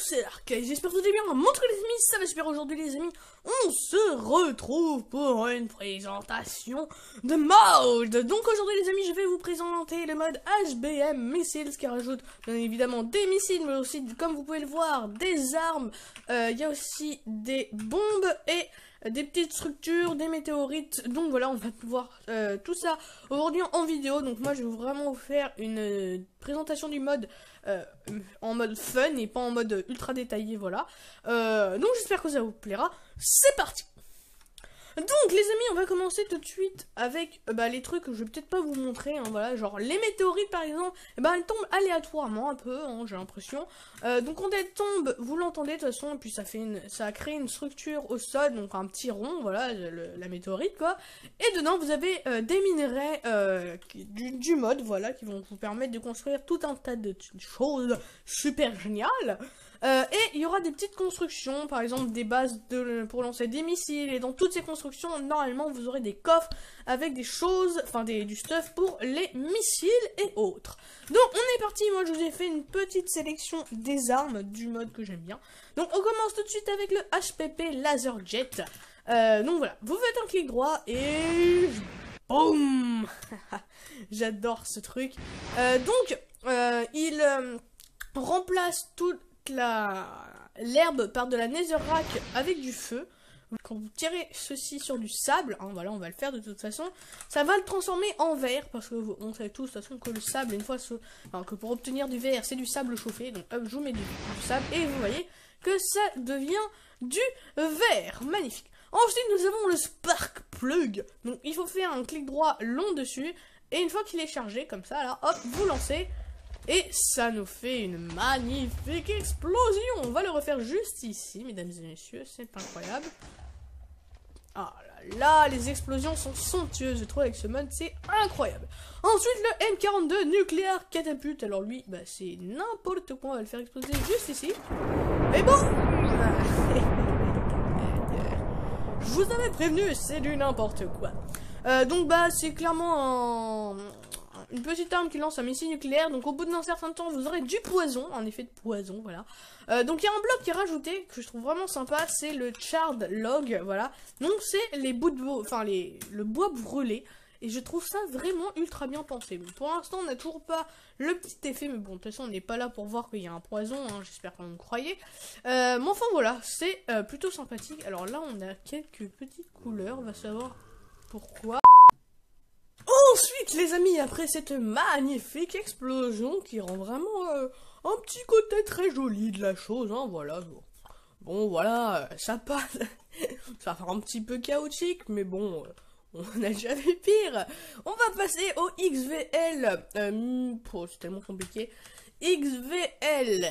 c'est Arcade, j'espère que vous allez bien. Montre les amis, ça va super aujourd'hui les amis. On se retrouve pour une présentation de mode. Donc aujourd'hui les amis, je vais vous présenter le mode HBM Missiles qui rajoute bien évidemment des missiles, mais aussi comme vous pouvez le voir, des armes. Il y a aussi des bombes et des petites structures, des météorites. Donc voilà, on va pouvoir tout ça aujourd'hui en vidéo. Donc moi je vais vraiment vous faire une présentation du mode en mode fun et pas en mode ultra détaillé, voilà. Donc j'espère que ça vous plaira. C'est parti. Donc les amis, on va commencer tout de suite avec les trucs que je vais peut-être pas vous montrer, hein, voilà, genre les météorites par exemple, elles tombent aléatoirement un peu, hein, j'ai l'impression. Donc quand elles tombent, vous l'entendez de toute façon, et puis ça a créé une structure au sol, donc un petit rond, voilà, la météorite quoi. Et dedans vous avez des minerais du mode, voilà, qui vont vous permettre de construire tout un tas de choses super géniales. Et il y aura des petites constructions, par exemple des bases pour lancer des missiles, et dans toutes ces constructions, normalement, vous aurez des coffres avec des choses, enfin du stuff pour les missiles et autres. Donc on est parti, moi je vous ai fait une petite sélection des armes du mode que j'aime bien. Donc on commence tout de suite avec le HPP Laser Jet. Donc voilà, vous faites un clic droit et... Boum. J'adore ce truc. Il remplace toute l'herbe par de la netherrack avec du feu. Quand vous tirez ceci sur du sable, hein, voilà, on va le faire de toute façon, ça va le transformer en verre, parce que on sait tous de toute façon que le sable, une fois que pour obtenir du verre, c'est du sable chauffé. Donc hop, je vous mets du sable et vous voyez que ça devient du verre. Magnifique. Ensuite, nous avons le Spark Plug. Donc il faut faire un clic droit long dessus, et une fois qu'il est chargé, comme ça, là, hop, vous lancez. Et ça nous fait une magnifique explosion. On va le refaire juste ici, mesdames et messieurs. C'est incroyable. Ah là là, les explosions sont somptueuses, je trouve, avec ce mode. C'est incroyable. Ensuite, le M42 nucléaire catapulte. Alors lui, c'est n'importe quoi. On va le faire exploser juste ici. Mais bon, je vous avais prévenu, c'est du n'importe quoi. Donc c'est clairement une petite arme qui lance un missile nucléaire. Donc au bout d'un certain temps vous aurez du poison, un effet de poison, voilà. Donc il y a un bloc qui est rajouté que je trouve vraiment sympa, c'est le charred log, voilà. Donc c'est les bouts de bois, enfin le bois brûlé. Et je trouve ça vraiment ultra bien pensé. Bon, pour l'instant on n'a toujours pas le petit effet, mais bon de toute façon on n'est pas là pour voir qu'il y a un poison, hein, j'espère que vous me croyez. Mais enfin voilà, c'est plutôt sympathique. Alors là on a quelques petites couleurs, on va savoir pourquoi. Ensuite les amis, après cette magnifique explosion qui rend vraiment un petit côté très joli de la chose, hein, voilà. Bon voilà, ça passe, ça fait un petit peu chaotique, mais bon, on a déjà vu pire. On va passer au XVL, c'est tellement compliqué, XVL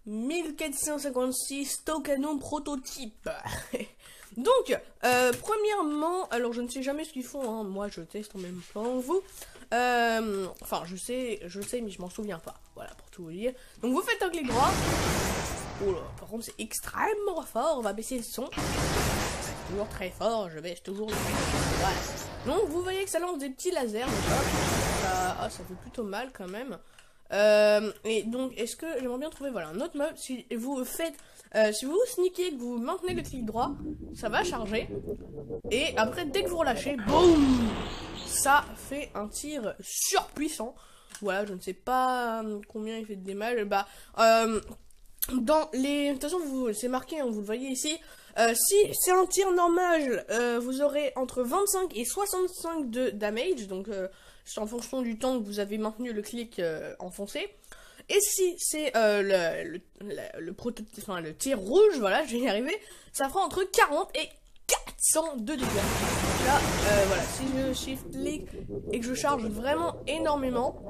1456 Tokanon prototype. Donc, premièrement, alors je ne sais jamais ce qu'ils font, hein, moi je teste en même temps que vous. Enfin, je sais, mais je m'en souviens pas. Voilà, pour tout vous dire. Donc, vous faites un clic droit. Oh là, par contre, c'est extrêmement fort. On va baisser le son. C'est toujours très fort, je baisse toujours le son. Voilà. Donc, vous voyez que ça lance des petits lasers. Ça fait plutôt mal quand même. Et donc, est-ce que j'aimerais bien trouver, voilà, un autre mode. Si vous faites, si vous sneakez, que vous maintenez le clic droit, ça va charger. Et après, dès que vous relâchez, boum, ça fait un tir surpuissant. Voilà, je ne sais pas combien il fait de damage. Dans les, de toute façon, c'est marqué, hein, vous le voyez ici. Si c'est un tir normal, vous aurez entre 25 et 65 de damage, donc c'est en fonction du temps que vous avez maintenu le clic enfoncé. Et si c'est le tir rouge, voilà, je vais y arriver, ça fera entre 40 et 400 de dégâts. Là, voilà, si je shift click et que je charge vraiment énormément,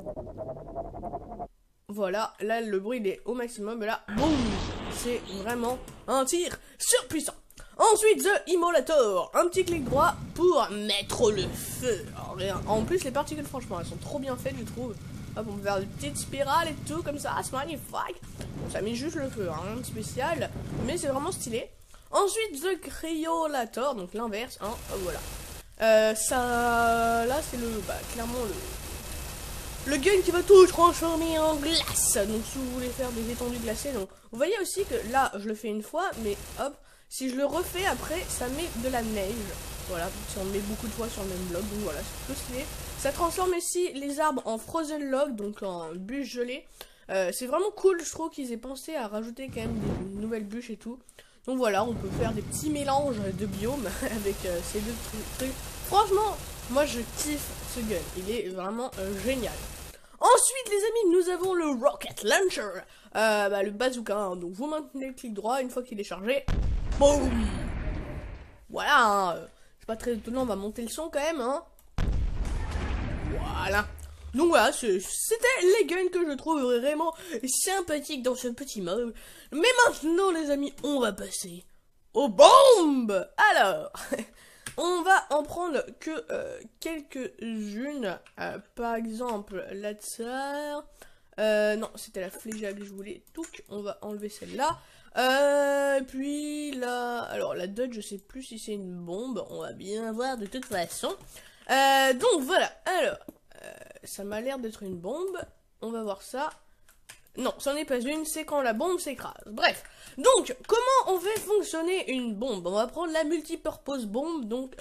voilà, là le bruit il est au maximum, et là, boum, c'est vraiment un tir surpuissant. Ensuite, The Immolator, un petit clic droit pour mettre le feu. Alors, en plus, les particules, franchement, elles sont trop bien faites, je trouve. Hop, on peut faire des petites spirales et tout, comme ça, c'est magnifique. Bon, ça met juste le feu, hein, rien de spécial, mais c'est vraiment stylé. Ensuite, The Cryolator, donc l'inverse, hein, voilà. Là, c'est clairement le gun qui va tout transformer en glace. Donc si vous voulez faire des étendues glacées, donc vous voyez aussi que là je le fais une fois, mais hop, si je le refais après, ça met de la neige. Voilà, si on le met beaucoup de fois sur le même bloc, donc voilà, c'est tout stylé. Ça transforme aussi les arbres en frozen log, donc en bûches gelées. C'est vraiment cool, je trouve qu'ils aient pensé à rajouter quand même des nouvelles bûches et tout. Donc voilà, on peut faire des petits mélanges de biomes avec ces deux trucs. Franchement, moi je kiffe ce gun, il est vraiment génial. Ensuite les amis, nous avons le Rocket Launcher, le bazooka, hein. Donc vous maintenez le clic droit, une fois qu'il est chargé, boum. Voilà, hein. C'est pas très étonnant, on va monter le son quand même, hein. Voilà. Donc voilà, c'était les guns que je trouve vraiment sympathiques dans ce petit mode. Mais maintenant les amis, on va passer aux bombes. Alors, on va en prendre que quelques-unes. Par exemple, la tsar. Non, c'était la flégia que je voulais. Touc, on va enlever celle-là. Puis là, alors la dot, je sais plus si c'est une bombe. On va bien voir de toute façon. Donc voilà, alors... ça m'a l'air d'être une bombe. On va voir ça. Non, ça n'est pas une, c'est quand la bombe s'écrase. Bref, donc, comment on fait fonctionner une bombe? On va prendre la multipurpose bombe, donc,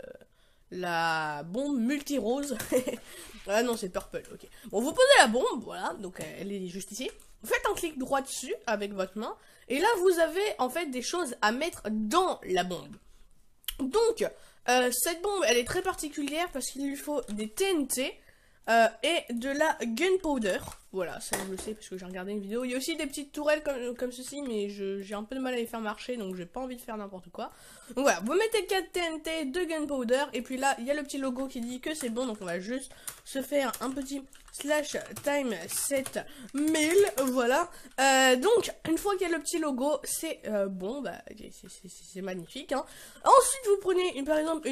la bombe multi-rose. Ah non, c'est purple, ok. Bon, vous posez la bombe, voilà, donc elle est juste ici. Vous faites un clic droit dessus avec votre main. Et là, vous avez, en fait, des choses à mettre dans la bombe. Donc, cette bombe, elle est très particulière parce qu'il lui faut des TNT. Et de la gunpowder. Voilà, ça je le sais parce que j'ai regardé une vidéo. Il y a aussi des petites tourelles comme ceci, mais j'ai un peu de mal à les faire marcher, donc j'ai pas envie de faire n'importe quoi. Donc voilà, vous mettez 4 TNT, 2 gunpowder, et puis là, il y a le petit logo qui dit que c'est bon, donc on va juste se faire un petit slash time 7000, voilà. Donc, une fois qu'il y a le petit logo, c'est bon, bah, c'est magnifique, hein. Ensuite, vous prenez, par exemple,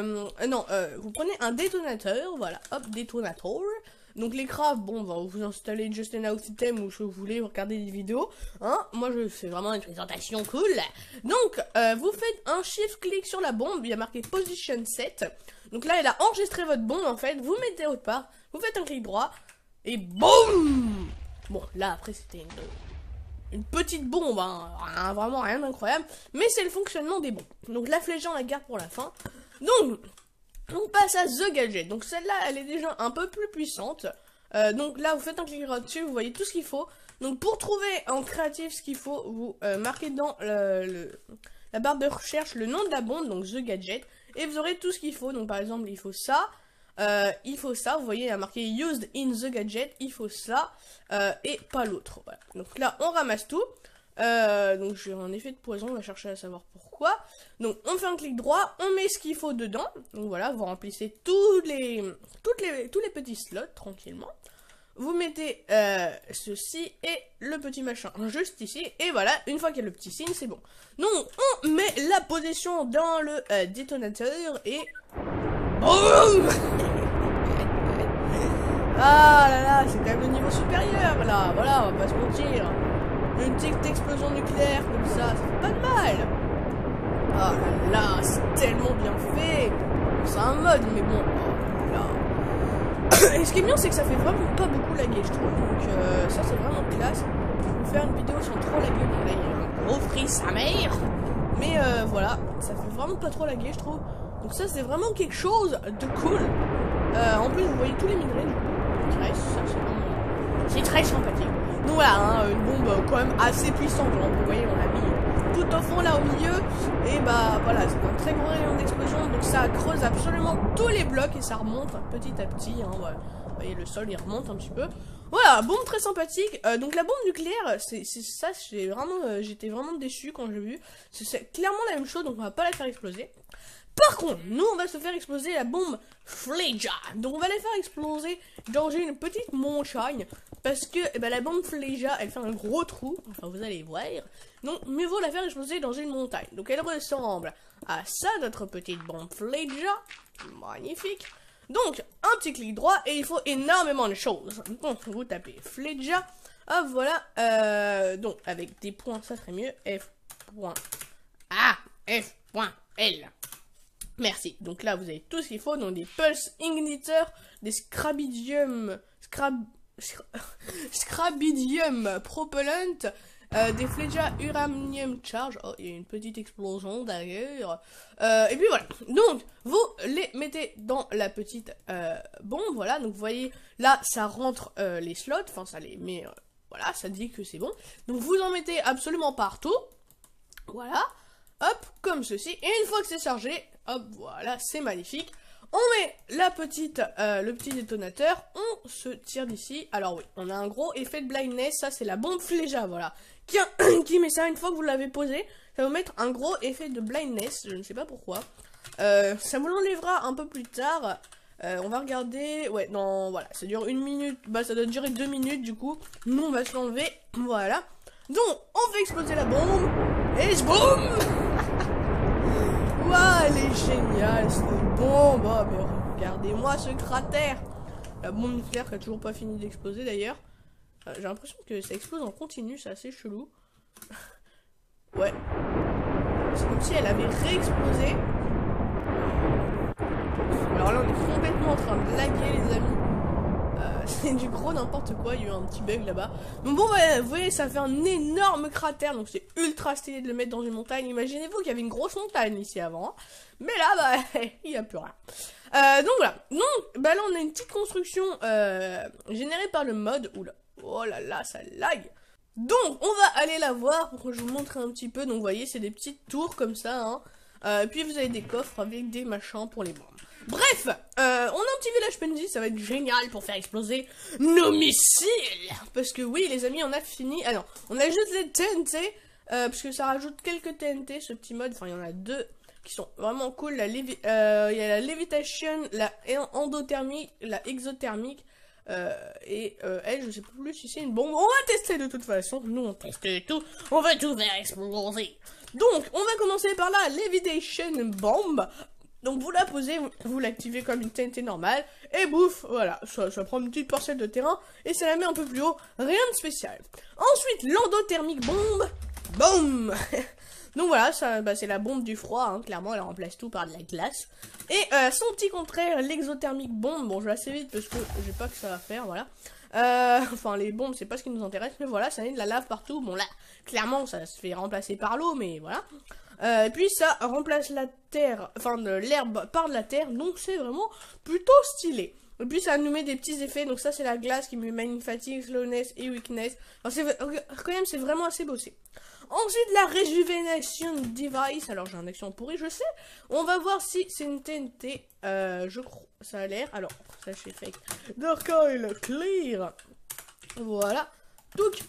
vous prenez un détonateur, voilà, hop, détonateur. Donc les crafts, bon, bah, vous installez Just an Out Item ou ce que vous voulez, vous regardez des vidéos, hein. Moi, je fais vraiment une présentation cool. Donc, vous faites un shift-click sur la bombe, il y a marqué Position Set. Donc là, elle a enregistré votre bombe, en fait. Vous mettez autre part, vous faites un clic droit, et boum. Bon, là, après, c'était une petite bombe, hein, vraiment rien d'incroyable, mais c'est le fonctionnement des bombes. Donc la flèche, on la garde pour la fin. Donc, on passe à The Gadget. Donc celle-là, elle est déjà un peu plus puissante. Donc là, vous faites un clic droit dessus, vous voyez tout ce qu'il faut. Donc pour trouver en créatif ce qu'il faut, vous marquez dans la barre de recherche le nom de la bombe, donc The Gadget, et vous aurez tout ce qu'il faut. Donc par exemple, il faut ça, vous voyez, il y a marqué Used in the Gadget, il faut ça, et pas l'autre. Voilà. Donc là, on ramasse tout. Donc j'ai un effet de poison, on va chercher à savoir pourquoi. Donc on fait un clic droit, on met ce qu'il faut dedans. Donc voilà, vous remplissez tous les petits slots tranquillement. Vous mettez ceci et le petit machin juste ici. Et voilà, une fois qu'il y a le petit signe, c'est bon. Donc on met la position dans le détonateur et... Boum. Ah là là, c'est quand même le niveau supérieur là. Voilà, on va pas se mentir. Une petite explosion nucléaire comme ça fait pas de mal. Ah là là, c'est tellement bien fait. C'est un mode, mais bon, oh là. Et ce qui est bien, c'est que ça fait vraiment pas beaucoup laguer, je trouve. Donc ça, c'est vraiment classe. Je vais vous faire une vidéo sans trop laguer. Bon, là, il y a un gros free sa mère. Mais voilà, ça fait vraiment pas trop laguer, je trouve. Donc ça, c'est vraiment quelque chose de cool. En plus, vous voyez tous les minerais qui restent. Ça, c'est vraiment... c'est très sympathique. Donc voilà, hein, une bombe quand même assez puissante, hein. Vous voyez, on l'a mis tout au fond là au milieu, et bah voilà, c'est un très gros rayon d'explosion, donc ça creuse absolument tous les blocs et ça remonte petit à petit, hein, voilà. Vous voyez, le sol il remonte un petit peu. Voilà, bombe très sympathique. Donc la bombe nucléaire, c'est ça, j'étais vraiment déçu quand j'ai vu. C'est clairement la même chose, donc on va pas la faire exploser. Par contre, nous on va se faire exploser la bombe Fléja. Donc on va la faire exploser dans une petite montagne. Parce que la bombe Fléja, elle fait un gros trou. Enfin vous allez voir. Donc mieux vaut la faire exploser dans une montagne. Donc elle ressemble à ça, notre petite bombe Fléja. Magnifique. Donc un petit clic droit et il faut énormément de choses. Donc vous tapez Fléja. Ah voilà. Donc avec des points ça serait mieux. F.L. Merci. Donc là, vous avez tout ce qu'il faut. Donc des pulse igniteurs, des scarabidum Scabidium Propellant, des Fleja Uranium Charge. Oh, il y a une petite explosion d'ailleurs. Et puis voilà. Donc, vous les mettez dans la petite bombe. Voilà. Donc, vous voyez, là, ça rentre les slots. Enfin, ça les met. Voilà, ça dit que c'est bon. Donc, vous en mettez absolument partout. Voilà. Hop, comme ceci. Et une fois que c'est chargé, hop, voilà, c'est magnifique. On met la petite, le petit détonateur, on se tire d'ici. Alors oui, on a un gros effet de blindness, ça c'est la bombe Fleja, voilà. Qui met ça une fois que vous l'avez posé, ça va vous mettre un gros effet de blindness, je ne sais pas pourquoi. Ça vous l'enlèvera un peu plus tard. On va regarder, ouais, non, voilà, ça dure 1 minute, bah ça doit durer 2 minutes du coup. Nous on va se l'enlever, voilà. Donc, on fait exploser la bombe, et boum. Waouh, elle est géniale cette bombe. Oh, mais regardez-moi ce cratère. La bombe nucléaire qui a toujours pas fini d'exploser d'ailleurs. J'ai l'impression que ça explose en continu, c'est assez chelou. Ouais. C'est comme si elle avait réexplosé. Alors là on est complètement en train de laguer les amis. C'est du gros n'importe quoi, il y a eu un petit bug là-bas. Donc bon, ouais, vous voyez, ça fait un énorme cratère, donc c'est ultra stylé de le mettre dans une montagne. Imaginez-vous qu'il y avait une grosse montagne ici avant, hein. Mais là, bah, il n'y a plus rien. Donc voilà, donc bah là on a une petite construction générée par le mode. Oula, oh là là, ça lag. Donc on va aller la voir pour que je vous montre un petit peu. Donc vous voyez, c'est des petites tours comme ça, hein. Puis vous avez des coffres avec des machins pour les bombes. Bref, on a un petit village PNJ, ça va être génial pour faire exploser nos missiles. Parce que oui, les amis, on a fini. Ah non, on ajoute les TNT, parce que ça rajoute quelques TNT, ce petit mode. Enfin, il y en a 2 qui sont vraiment cool. Il y a la Levitation, la endothermique, la exothermique. Et elle, je sais plus si c'est une bombe. On va tester de toute façon. Nous, on teste tout. On va tout faire exploser. Donc, on va commencer par la Levitation Bomb. Donc vous la posez, vous l'activez comme une TNT normale, et bouf, voilà, ça prend une petite parcelle de terrain, et ça la met un peu plus haut, rien de spécial. Ensuite, l'endothermique bombe, boum. Donc voilà, ça, bah, c'est la bombe du froid, hein, clairement, elle remplace tout par de la glace. Et son petit contraire, l'exothermique bombe, bon je vais assez vite parce que j'ai pas que ça à faire, voilà. Enfin les bombes c'est pas ce qui nous intéresse, mais voilà, ça met de la lave partout, bon là, clairement ça se fait remplacer par l'eau, mais voilà. Et puis ça remplace la terre, enfin l'herbe par de la terre, donc c'est vraiment plutôt stylé. Et puis ça nous met des petits effets, donc ça c'est la glace qui me met une fatigue, slowness et weakness. Alors quand même c'est vraiment assez bossé. Ensuite la Rejuvenation Device, alors j'ai un action pourri je sais. On va voir si c'est une TNT, je crois, ça a l'air, alors ça c'est fake. Dark Oil Clear, voilà, touc,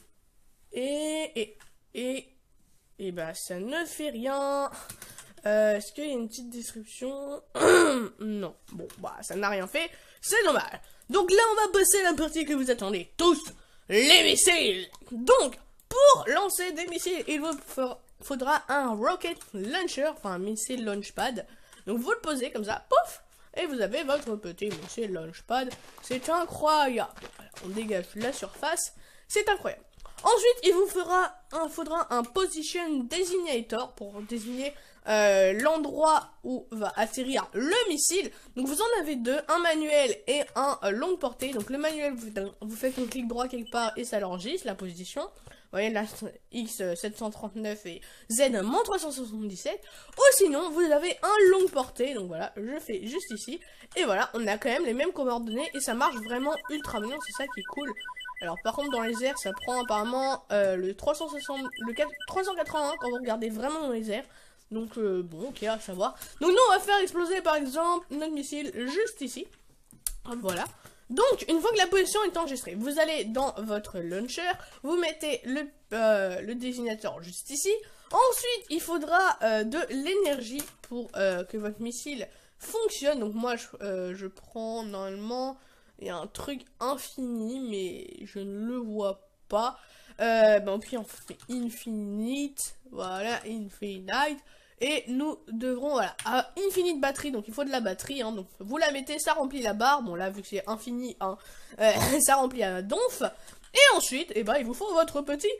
et bah ça ne fait rien. Est-ce qu'il y a une petite description? Non. Bon, bah ça n'a rien fait. C'est dommage. Donc là, on va passer la partie que vous attendez tous. Les missiles. Donc, pour lancer des missiles, il vous faudra un rocket launcher, enfin un missile launchpad. Donc vous le posez comme ça, pouf, et vous avez votre petit missile launchpad. C'est incroyable. Voilà, on dégage la surface. C'est incroyable. Ensuite, il vous faudra un position designator pour désigner l'endroit où va atterrir le missile. Donc vous en avez 2, un manuel et un longue portée. Donc le manuel, vous faites un clic droit quelque part et ça l'enregistre, la position. Vous voyez là, X739 et Z-377. Ou sinon, vous avez un longue portée. Donc voilà, je fais juste ici. Et voilà, on a quand même les mêmes coordonnées et ça marche vraiment ultra bien, c'est ça qui est cool. Alors par contre dans les airs ça prend apparemment le 381 quand vous regardez vraiment dans les airs. Donc bon ok à savoir. Donc nous on va faire exploser par exemple notre missile juste ici. Voilà. Donc une fois que la position est enregistrée, vous allez dans votre launcher, vous mettez le désignateur juste ici. Ensuite il faudra de l'énergie pour que votre missile fonctionne. Donc moi je prends normalement... Il y a un truc infini, mais je ne le vois pas. Puis on fait infinite. Voilà, infinite. Et nous devrons, voilà, à infinite batterie. Donc il faut de la batterie. Hein, donc vous la mettez, ça remplit la barre. Bon là, vu que c'est infini, hein, ça remplit à donf. Et ensuite, il vous faut votre petit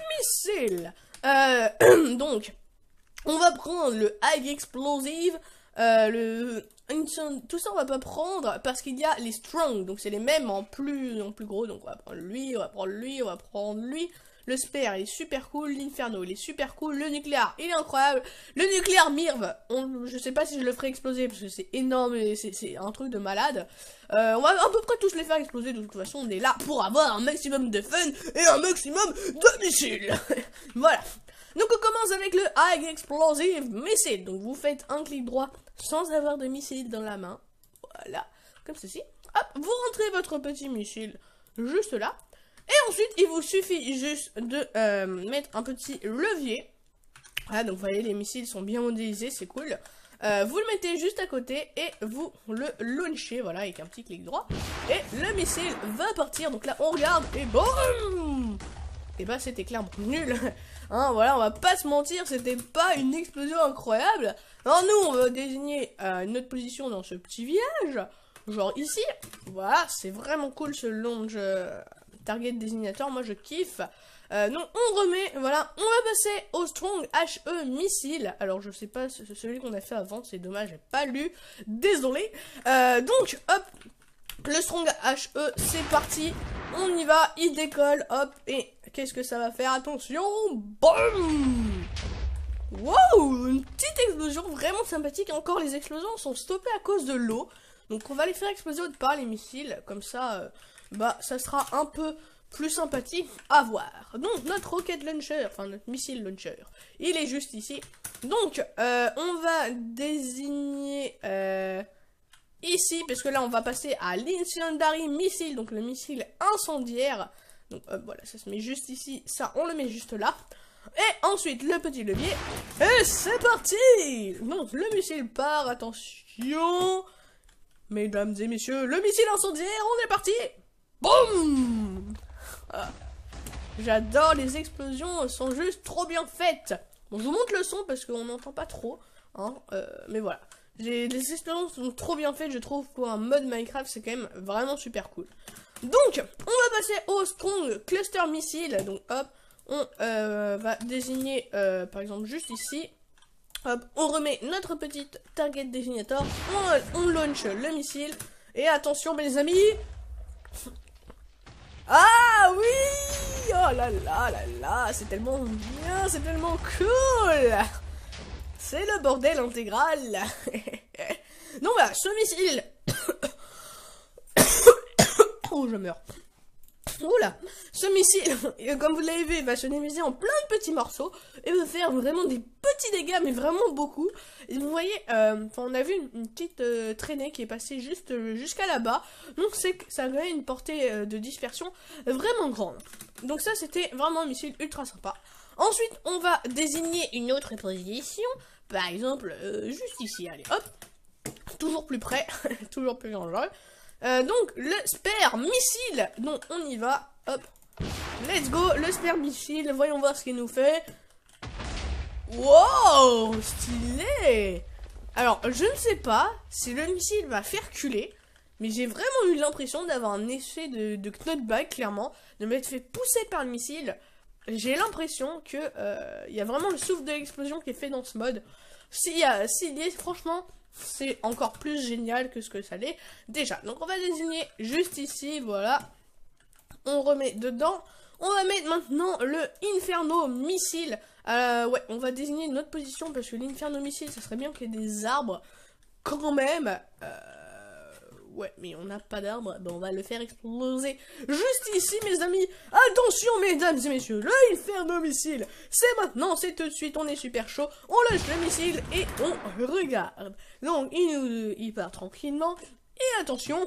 missile. Donc, on va prendre le High Explosive. Tout ça on va pas prendre parce qu'il y a les strong, donc c'est les mêmes en plus gros, donc on va prendre lui, on va prendre lui, on va prendre lui. Le spare il est super cool, l'inferno il est super cool, le nucléaire il est incroyable, le nucléaire mirve, je sais pas si je le ferai exploser parce que c'est énorme, c'est un truc de malade. On va à peu près tous les faire exploser, de toute façon on est là pour avoir un maximum de fun et un maximum de missiles. Voilà. Donc on commence avec le High Explosive Missile. Donc vous faites un clic droit sans avoir de missile dans la main. Voilà, comme ceci. Hop, vous rentrez votre petit missile juste là. Et ensuite, il vous suffit juste de mettre un petit levier. Voilà, donc vous voyez, les missiles sont bien modélisés, c'est cool. Vous le mettez juste à côté et vous le launchez, voilà, avec un petit clic droit. Et le missile va partir. Donc là, on regarde et boum! Et bah, c'était clairement nul. Hein, voilà, on va pas se mentir, c'était pas une explosion incroyable. Alors nous, on va désigner notre position dans ce petit village. Genre ici. Voilà, c'est vraiment cool ce launch target désignateur, moi je kiffe. Donc on remet, voilà, on va passer au Strong HE missile. Alors je sais pas, celui qu'on a fait avant, c'est dommage, j'ai pas lu, désolé. Donc hop, le Strong HE, c'est parti, on y va, il décolle, hop, et qu'est-ce que ça va faire? Attention, boum! Wow, une petite explosion vraiment sympathique. Encore les explosions sont stoppées à cause de l'eau. Donc on va les faire exploser autre part les missiles, comme ça, bah ça sera un peu plus sympathique à voir. Donc notre rocket launcher, enfin notre missile launcher, il est juste ici. Donc on va désigner ici, parce que là on va passer à l'incendiary missile, donc le missile incendiaire. Donc voilà, ça se met juste ici, ça on le met juste là. Et ensuite le petit levier, et c'est parti. Donc le missile part, attention, mesdames et messieurs, le missile incendiaire, on est parti. Boum. Ah. J'adore, les explosions sont juste trop bien faites. Bon, je vous montre le son parce qu'on n'entend pas trop, hein, mais voilà. Les explosions sont trop bien faites, je trouve, pour un mode Minecraft, c'est quand même vraiment super cool. Donc, on va passer au Strong Cluster Missile. Donc, hop, on va désigner, par exemple, juste ici. Hop, on remet notre petite target désignator, on launch le missile. Et attention, mes amis. Ah oui! Oh là là là là, c'est tellement bien, c'est tellement cool! C'est le bordel intégral. Donc voilà, ce missile. Oh, je meurs. Oula, ce missile, comme vous l'avez vu, va se diviser en plein de petits morceaux et va faire vraiment des petits dégâts, mais vraiment beaucoup. Et vous voyez, on a vu une petite traînée qui est passée juste jusqu'à là-bas. Donc ça a quand même une portée de dispersion vraiment grande. Donc ça, c'était vraiment un missile ultra sympa. Ensuite, on va désigner une autre position. Par exemple, juste ici, allez, hop. Toujours plus près, toujours plus dangereux. Donc, le spare missile. Donc, on y va. Hop. Let's go. Le spare missile. Voyons voir ce qu'il nous fait. Wow, stylé. Alors, je ne sais pas si le missile va faire culer. Mais j'ai vraiment eu l'impression d'avoir un effet de knockback, clairement. De m'être fait pousser par le missile. J'ai l'impression que y a vraiment le souffle de l'explosion qui est fait dans ce mode. S'il y est, franchement, c'est encore plus génial que ce que ça l'est déjà. Donc on va désigner juste ici, voilà. On remet dedans. On va mettre maintenant le Inferno Missile. Ouais, on va désigner notre position parce que l'Inferno Missile, ça serait bien qu'il y ait des arbres quand même. Ouais, mais on n'a pas d'arbre, ben on va le faire exploser juste ici, mes amis. Attention, mesdames et messieurs, le Inferno Missile, c'est maintenant, c'est tout de suite, on est super chaud. On lâche le missile et on regarde. Donc, il part tranquillement. Et attention.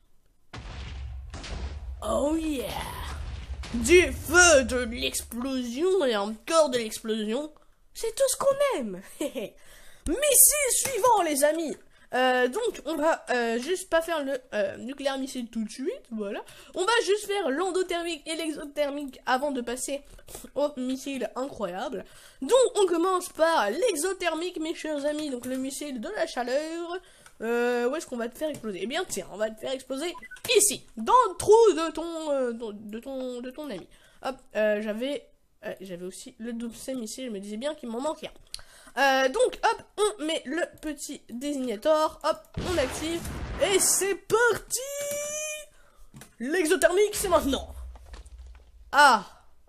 Oh yeah. Du feu, de l'explosion et encore de l'explosion. C'est tout ce qu'on aime. Missile suivant, les amis. Donc on va juste pas faire le nucléaire missile tout de suite, voilà. On va juste faire l'endothermique et l'exothermique avant de passer au missile incroyable. Donc on commence par l'exothermique, mes chers amis, donc le missile de la chaleur. Où est-ce qu'on va te faire exploser? Eh bien tiens, on va te faire exploser ici, dans le trou de ton ami. Hop, j'avais aussi le double missile, je me disais bien qu'il m'en manquait un. Donc, hop, on met le petit désignator, hop, on active, et c'est parti. L'exothermique, c'est maintenant. Ah,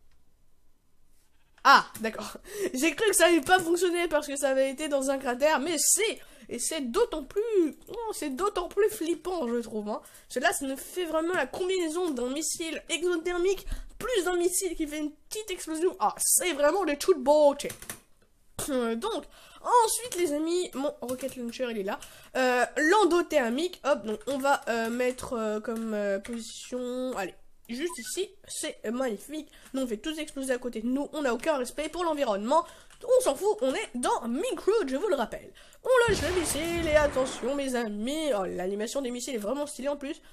d'accord. J'ai cru que ça allait pas fonctionner parce que ça avait été dans un cratère, mais c'est d'autant plus, flippant, je trouve. Hein. Cela, ça nous fait vraiment la combinaison d'un missile exothermique plus d'un missile qui fait une petite explosion. Ah, c'est vraiment le tout beau. Donc, ensuite, les amis, mon rocket launcher, il est là. L'endothermique, hop, donc on va mettre comme position, allez. Juste ici, c'est magnifique. Nous, on fait tous exploser à côté de nous. On n'a aucun respect pour l'environnement. On s'en fout, on est dans Minkroot, je vous le rappelle. On lâche le missile et attention, mes amis. Oh, l'animation des missiles est vraiment stylée en plus.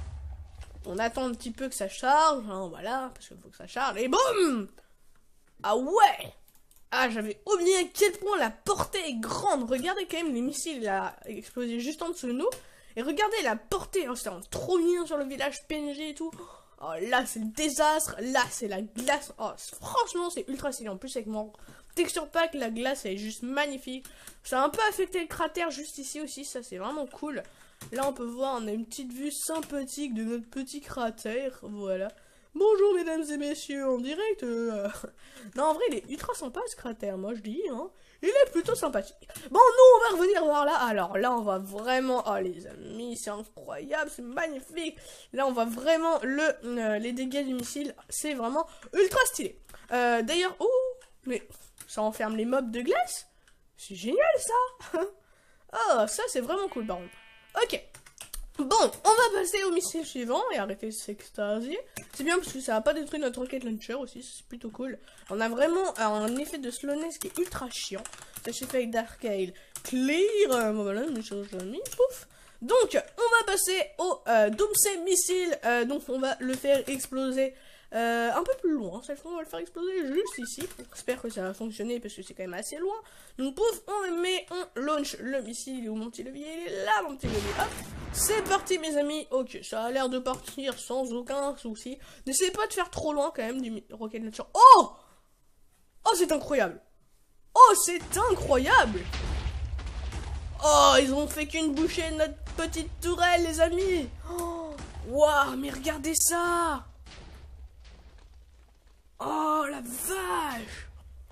On attend un petit peu que ça charge. Hein, voilà, parce qu'il faut que ça charge. Et boum! Ah ouais! Ah, j'avais oublié à quel point la portée est grande. Regardez quand même les missiles là, explosés juste en dessous de nous. Et regardez la portée. Oh, c'est trop bien sur le village PNG et tout. Oh, là, c'est le désastre. Là, c'est la glace. Oh, franchement, c'est ultra stylé. En plus, avec mon texture pack, la glace, elle est juste magnifique. Ça a un peu affecté le cratère juste ici aussi. Ça, c'est vraiment cool. Là, on peut voir, on a une petite vue sympathique de notre petit cratère. Voilà. Bonjour, mesdames et messieurs, en direct. Non, en vrai, il est ultra sympa, ce cratère, moi, je dis, hein. Il est plutôt sympathique. Bon, nous, on va revenir voir là. Alors là, on va vraiment... Oh, les amis, c'est incroyable, c'est magnifique. Là, on voit vraiment les dégâts du missile. C'est vraiment ultra stylé. D'ailleurs, oh, mais ça enferme les mobs de glace. C'est génial, ça. Oh, ça, c'est vraiment cool, par contre. Ok. Bon, on va passer au missile suivant et arrêter de s'extasier. C'est bien parce que ça n'a pas détruit notre rocket launcher aussi, c'est plutôt cool. On a vraiment un effet de slowness qui est ultra chiant. Ça s'est fait avec Dark Isle Clear. Voilà, une chose mis, pouf. Donc, on va passer au Doomsday missile. Donc, on va le faire exploser un peu plus loin. Cette fois, on va le faire exploser juste ici. J'espère que ça va fonctionner parce que c'est quand même assez loin. Donc, pouf, on le met, on launch le missile. Il est où mon petit levier? Il est là, mon petit levier. Hop. C'est parti, mes amis. Ok, ça a l'air de partir sans aucun souci. N'essayez pas de faire trop loin quand même du rocket launcher. Oh! Oh, c'est incroyable. Oh, c'est incroyable. Oh, ils ont fait qu'une bouchée de notre petite tourelle, les amis. Oh, waouh, mais regardez ça. Oh, la vache.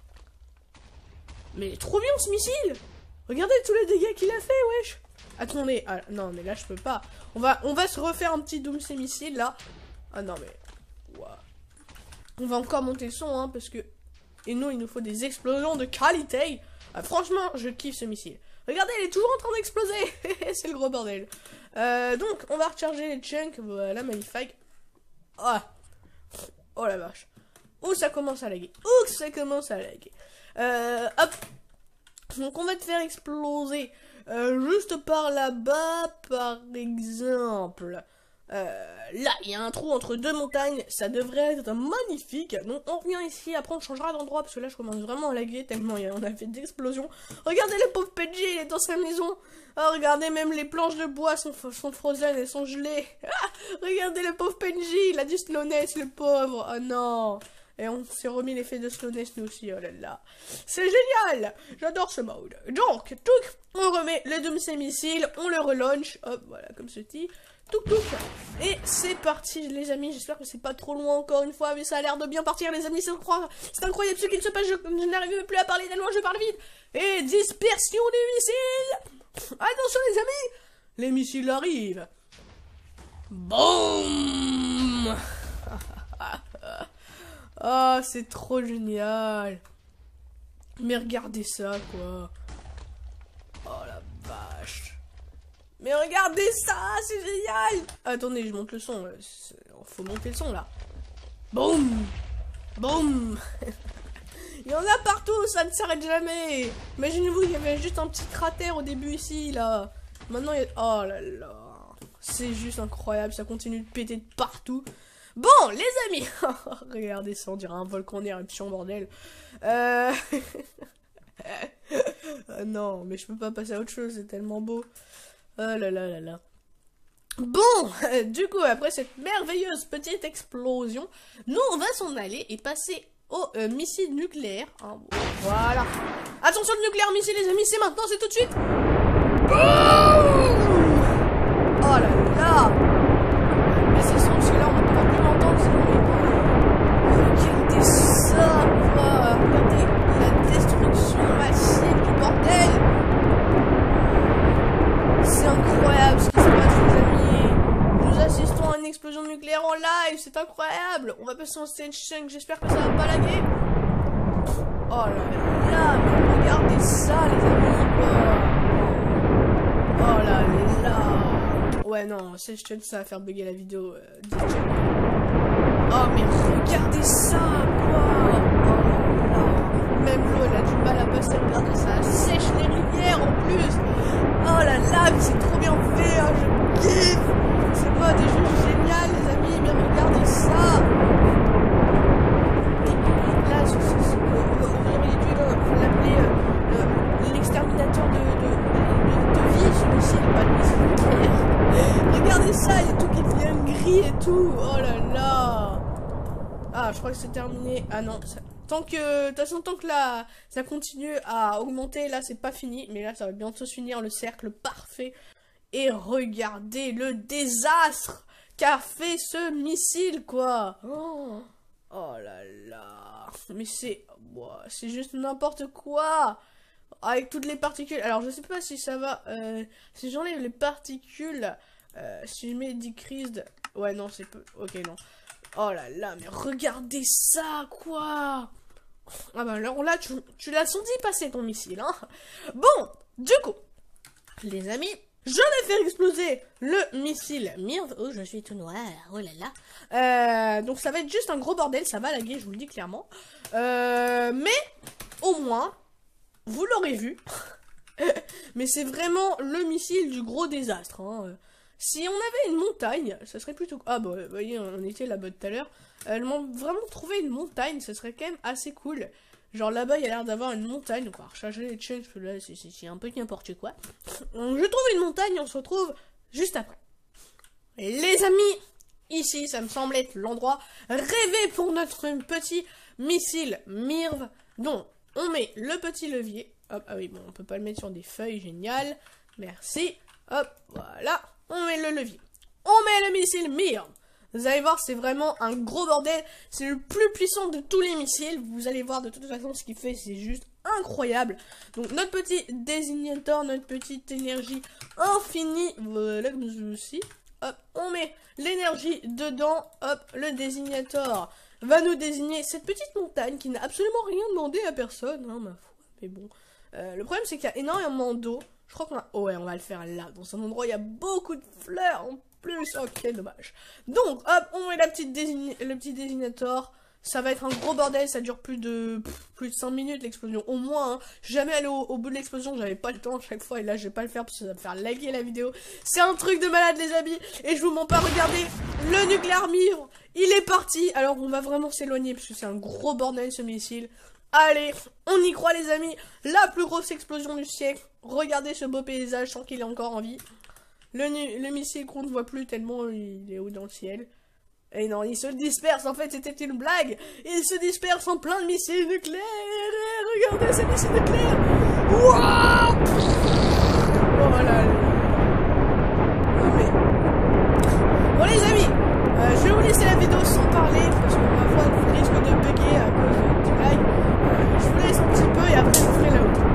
Mais trop bien ce missile. Regardez tous les dégâts qu'il a fait, wesh. Attendez, ah, non mais là je peux pas. On va se refaire un petit Doomsday missile là. Ah non mais... Wow. On va encore monter le son hein, parce que... Et nous il nous faut des explosions de qualité. Ah, franchement je kiffe ce missile. Regardez il est toujours en train d'exploser. C'est le gros bordel. Donc on va recharger les chunks. Voilà magnifique. Oh, oh la vache. Oh ça commence à laguer. Oh ça commence à laguer. Hop. Donc on va te faire exploser. Juste par là-bas, par exemple. Là, il y a un trou entre deux montagnes. Ça devrait être magnifique. Donc, on revient ici. Après, on changera d'endroit. Parce que là, je commence vraiment à laguer tellement on a fait d'explosions. Regardez le pauvre PG, il est dans sa maison. Oh, regardez, même les planches de bois sont frozen. Elles sont gelées. Ah, regardez le pauvre PNJ. Il a du slowness, le pauvre. Oh non. Et on s'est remis l'effet de slowness nous aussi, oh là là. C'est génial. J'adore ce mode. Donc, touc, on remet le Doomsday missile, on le relaunch. Hop, voilà, comme ceci. Touc, touc. Et c'est parti, les amis. J'espère que c'est pas trop loin encore une fois, mais ça a l'air de bien partir, les amis. C'est incroyable ce qu'il se passe. Je n'arrive plus à parler tellement je parle vite. Et dispersion des missiles. Attention, les amis. Les missiles arrivent. Boum. Oh, c'est trop génial. Mais regardez ça, quoi. Oh, la vache. Mais regardez ça, c'est génial. Attendez, je monte le son. Faut monter le son, là. Boum. Boum. Il y en a partout, ça ne s'arrête jamais. Imaginez-vous, il y avait juste un petit cratère au début, ici, là. Maintenant, il y a... Oh là là. C'est juste incroyable, ça continue de péter de partout. Bon, les amis, regardez ça, on dirait un volcan d'éruption, bordel. Non, mais je peux pas passer à autre chose, c'est tellement beau. Oh là là là là. Bon, du coup, après cette merveilleuse petite explosion, nous, on va s'en aller et passer au missile nucléaire. Hein, voilà. Attention, le nucléaire missile, les amis, c'est maintenant, c'est tout de suite. Boum. Oh là là. Mais c'est son, parce que là, on va pouvoir plus m'entendre, sinon regardez ça, quoi. Regardez la destruction massive du bordel. C'est incroyable ce qui se passe, les amis. Nous assistons à une explosion nucléaire en live, c'est incroyable. On va passer en stage 5, j'espère que ça va pas laguer. Oh là là, mais regardez ça, les amis. Oh là là. Ouais, non, stage 5, ça va faire bugger la vidéo. Oh, mais regardez ça, quoi. Oh là là. Même l'eau, elle a du mal à passer, regardez ça. Sèche les rivières en plus. Oh la lave, c'est trop bien fait, hein, je kiffe. Ce mode est juste génial, les amis, mais regardez ça. Et là, vous auriez dû l'appeler l'exterminateur de vie, celui-ci, pas le missile nucléaire. Regardez ça, il y a tout qui devient gris et tout. Oh là là. Ah, je crois que c'est terminé. Ah non, ça... Tant que, de toute façon, tant que là, ça continue à augmenter, là, c'est pas fini. Mais là, ça va bientôt se finir, le cercle parfait. Et regardez le désastre qu'a fait ce missile, quoi. Oh, oh là là. Mais c'est juste n'importe quoi. Avec toutes les particules. Alors, je sais pas si ça va... si j'enlève les particules... si je mets decreased... Ouais, non, c'est peu... Ok, non. Oh là là, mais regardez ça, quoi. Ah bah alors là, tu l'as senti passer ton missile, hein. Bon, du coup, les amis, je vais faire exploser le missile Mirv. Oh, je suis tout noir, oh là là. Donc ça va être juste un gros bordel, ça va laguer, je vous le dis clairement. Mais, au moins, vous l'aurez vu. Mais c'est vraiment le missile du gros désastre, hein. Si on avait une montagne, ça serait plutôt... Ah bah, vous voyez, on était là-bas tout à l'heure. Vraiment trouver une montagne, ça serait quand même assez cool. Genre là-bas, il y a l'air d'avoir une montagne. On va recharger les chains, parce que là, c'est un peu n'importe quoi. Donc, je trouve une montagne, on se retrouve juste après. Et les amis, ici, ça me semble être l'endroit rêvé pour notre petit missile Mirv. Donc, on met le petit levier. Hop, ah oui, bon, on peut pas le mettre sur des feuilles, génial. Merci. Hop, voilà. On met le levier. On met le missile Mirv. Vous allez voir, c'est vraiment un gros bordel. C'est le plus puissant de tous les missiles. Vous allez voir de toute façon ce qu'il fait, c'est juste incroyable. Donc notre petit désignateur, notre petite énergie infinie. Voilà, comme ceci. Hop, on met l'énergie dedans. Hop, le désignateur va nous désigner cette petite montagne qui n'a absolument rien demandé à personne, hein, ma foi. Mais bon, le problème c'est qu'il y a énormément d'eau. Je crois qu'on a... Oh ouais, on va le faire là. Dans un endroit, il y a beaucoup de fleurs en plus. Ok, dommage. Donc, hop, on met le petit désignateur. Ça va être un gros bordel. Ça dure plus de 5 minutes l'explosion. Au moins, hein. Je suis jamais allé au bout de l'explosion. J'avais pas le temps à chaque fois. Et là, je vais pas le faire parce que ça va me faire laguer la vidéo. C'est un truc de malade, les amis. Et je vous mens pas, regardez. Le nucléaire Mirv, il est parti. Alors, on va vraiment s'éloigner parce que c'est un gros bordel, ce missile. Allez, on y croit, les amis. La plus grosse explosion du siècle. Regardez ce beau paysage sans qu'il ait encore en vie. Le missile qu'on ne voit plus tellement il est haut dans le ciel. Et non, il se disperse. En fait, c'était une blague. Il se disperse en plein de missiles nucléaires. Regardez ces missiles nucléaires. Wouah. Oh là là. Non mais... Bon, les amis, je vais vous laisser la vidéo sans parler parce que ma voix risque de bugger à cause du lag. Je vous laisse un petit peu et après je ferai la haute.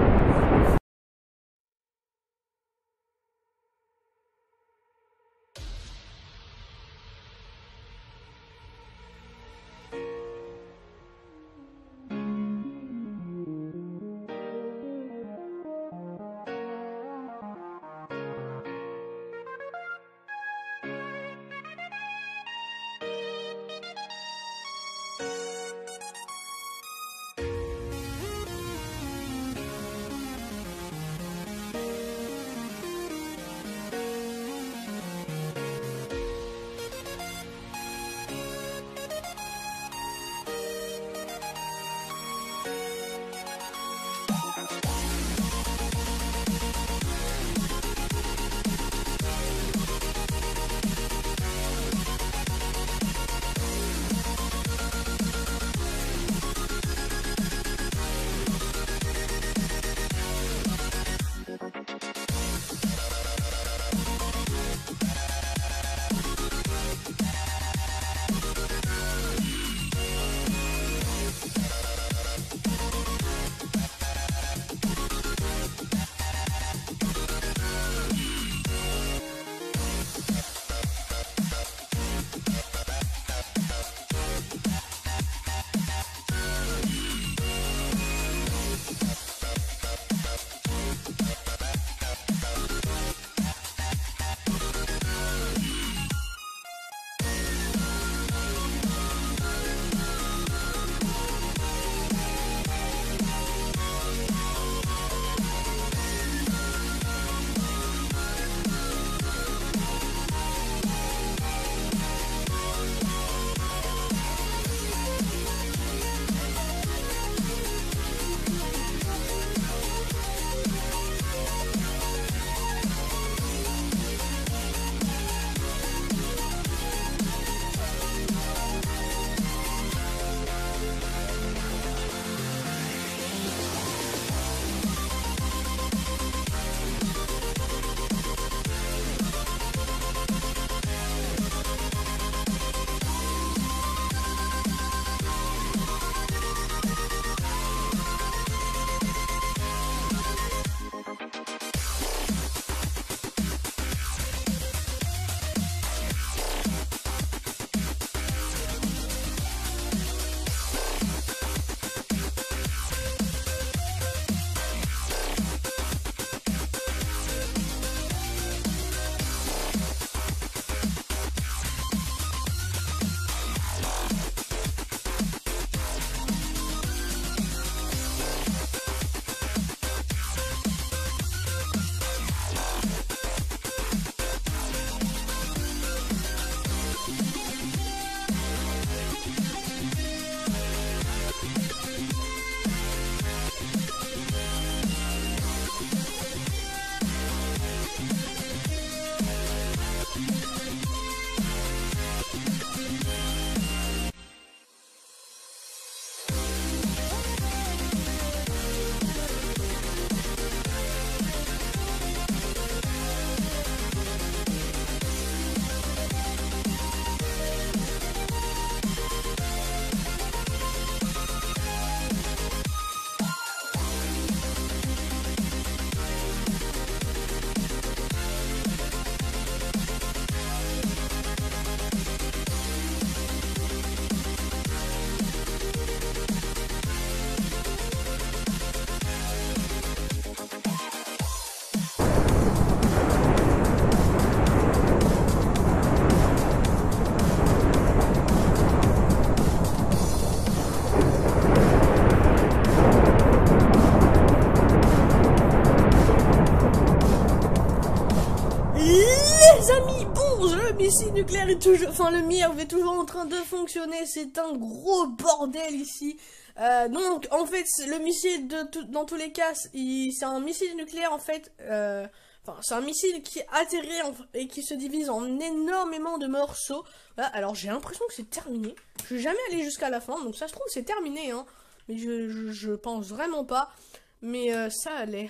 missile nucléaire est toujours... Enfin, le MIRV est toujours en train de fonctionner. C'est un gros bordel ici. Donc, en fait, le missile, dans tous les cas, c'est un missile nucléaire, en fait... Enfin, c'est un missile qui atterrit et qui se divise en énormément de morceaux. Voilà, alors j'ai l'impression que c'est terminé. Je vais jamais aller jusqu'à la fin, donc ça se trouve c'est terminé, hein. Mais je pense vraiment pas. Mais ça allait.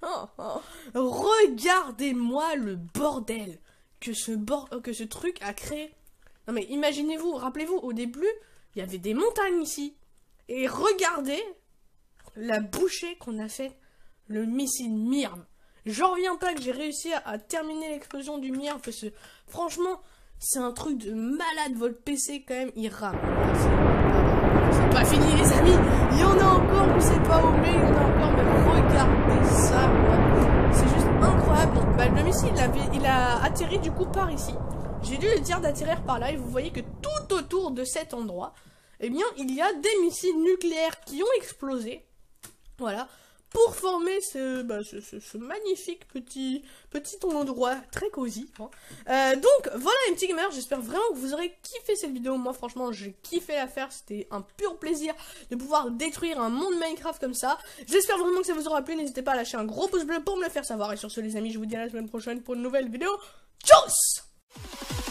Regardez-moi le bordel que ce truc a créé. Non mais imaginez-vous, rappelez-vous, au début, il y avait des montagnes ici. Et regardez la bouchée qu'on a fait le missile MIRV. J'en reviens pas que j'ai réussi à terminer l'explosion du MIRV parce que franchement, c'est un truc de malade. Votre PC quand même, il rame. C'est pas fini les amis. Il y en a encore, on sait pas où, mais il y en a encore. Mais regardez ça, c'est juste incroyable. Bah, le missile, il a atterri du coup par ici. J'ai dû le dire d'atterrir par là et vous voyez que tout autour de cet endroit, eh bien, il y a des missiles nucléaires qui ont explosé. Voilà. Pour former ce magnifique petit endroit très cosy. Hein. Donc voilà les petits gamers, j'espère vraiment que vous aurez kiffé cette vidéo. Moi franchement j'ai kiffé la faire, c'était un pur plaisir de pouvoir détruire un monde Minecraft comme ça. J'espère vraiment que ça vous aura plu, n'hésitez pas à lâcher un gros pouce bleu pour me le faire savoir. Et sur ce les amis, je vous dis à la semaine prochaine pour une nouvelle vidéo. Tchuss!